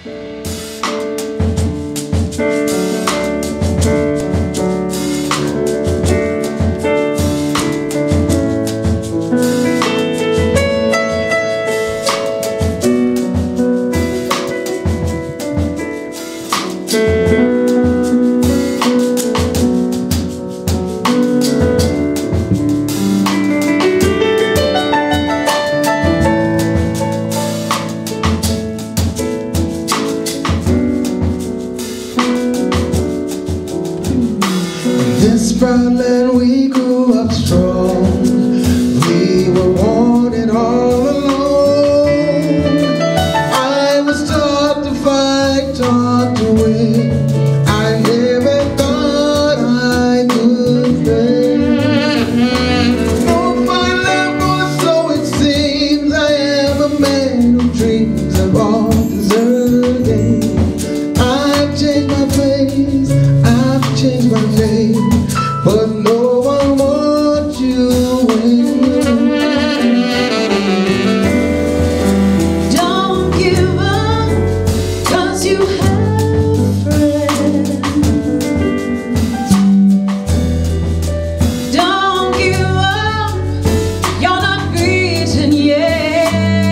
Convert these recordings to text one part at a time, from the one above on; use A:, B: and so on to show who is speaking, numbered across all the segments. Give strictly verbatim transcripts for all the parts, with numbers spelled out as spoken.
A: Proud land we grew up strong. We were wanted all alone. I was taught to fight, taught to win. I never thought I could fail. Oh, my love, or so it seems. I am a man who dreams of all deserving. I've changed my face, I've changed my name, but no one wants you when
B: don't give up, cause you have friends. Don't give up, you're not beaten yet.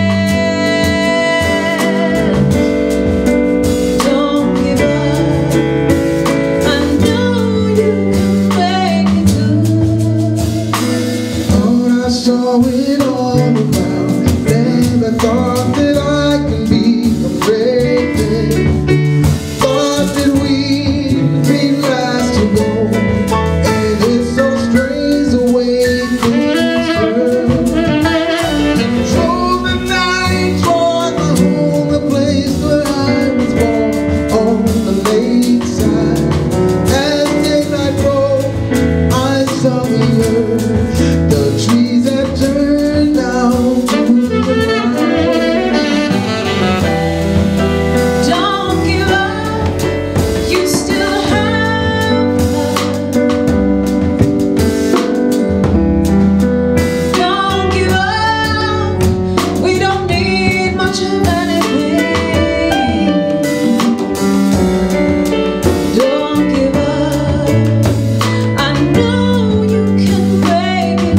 B: Don't give up, I know you can make it good.
A: thought I saw it all around. Never thought that I could be afraid. Thought that we'd be last to go. And it's so strange the way things turn. Drove the night toward the home, the place where I was born, on the lakeside. As daylight broke, I saw the earth, the trees that turned out to the ground.
B: Don't give up, you still have love. Don't give up, we don't need much of anything. Don't give up, I know you can make it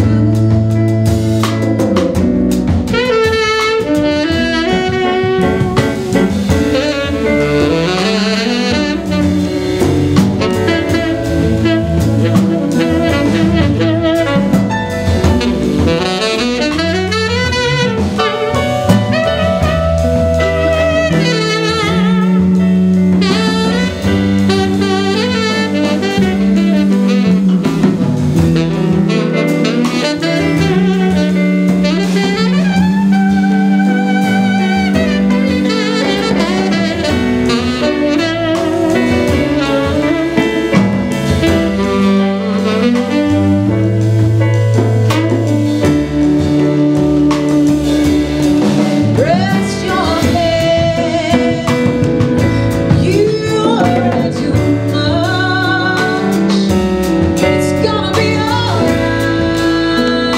B: rest your head. You are too much. It's gonna be alright.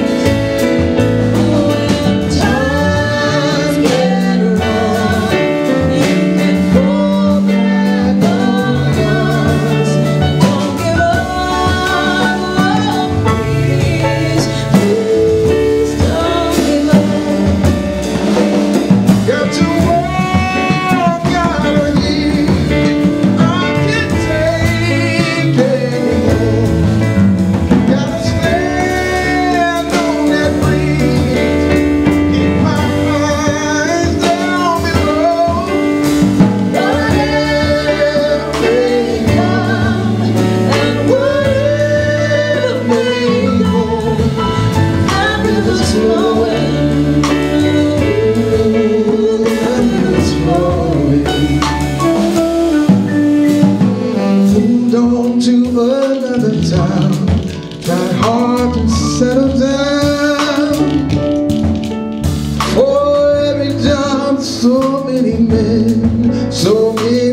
B: When times get rough, you can fall back on us. Don't give up, please, please don't give up.
A: Got to walk out of here. I can't take it anymore. Gotta stand on that bridge. Keep my eyes down below. Whatever may come and whatever may go,
B: That river's flowing.
A: that river's flowing. Moved on to another town. Tried hard to settle down. For every job, so many men, so many